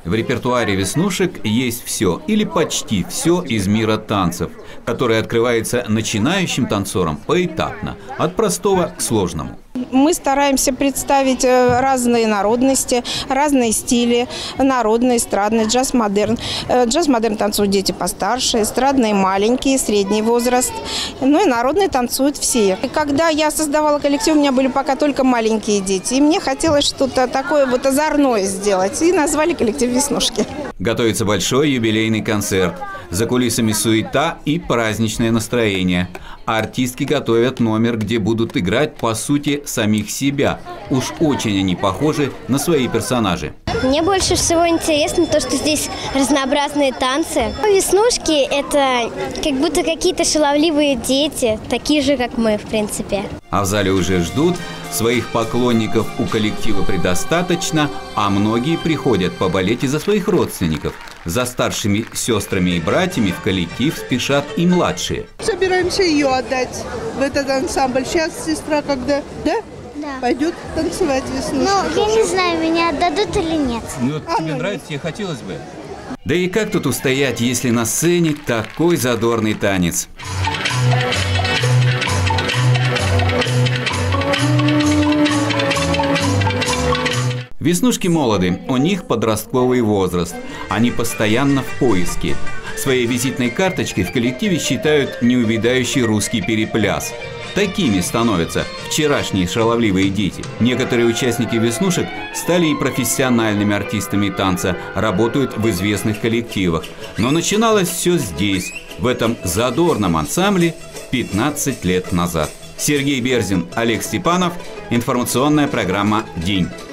В репертуаре «Веснушек» есть все или почти все из мира танцев, который открывается начинающим танцорам поэтапно, от простого к сложному. Мы стараемся представить разные народности, разные стили, народный, эстрадный, джаз-модерн. Джаз-модерн танцуют дети постарше, эстрадные маленькие, средний возраст. Ну и народные танцуют все. И когда я создавала коллектив, у меня были пока только маленькие дети. И мне хотелось что-то такое вот озорное сделать. И назвали коллектив «Веснушки». Готовится большой юбилейный концерт. За кулисами суета и праздничное настроение. А артистки готовят номер, где будут играть, по сути, самих себя. Уж очень они похожи на свои персонажи. Мне больше всего интересно то, что здесь разнообразные танцы. Веснушки – это как будто какие-то шаловливые дети, такие же, как мы, в принципе. А в зале уже ждут. Своих поклонников у коллектива предостаточно, а многие приходят поболеть из-за своих родственников. За старшими сестрами и братьями в коллектив спешат и младшие. Собираемся ее отдать в этот ансамбль. Сейчас сестра когда, да? Да. Пойдет танцевать «Веснушки». Ну, я не знаю, меня отдадут или нет. Ну, тебе нравится, тебе хотелось бы. Да и как тут устоять, если на сцене такой задорный танец? Веснушки молоды, у них подростковый возраст. Они постоянно в поиске. Своей визитной карточкой в коллективе считают неувядающий русский перепляс. Такими становятся вчерашние шаловливые дети. Некоторые участники «Веснушек» стали и профессиональными артистами танца, работают в известных коллективах. Но начиналось все здесь, в этом задорном ансамбле 15 лет назад. Сергей Берзин, Олег Степанов. Информационная программа «День».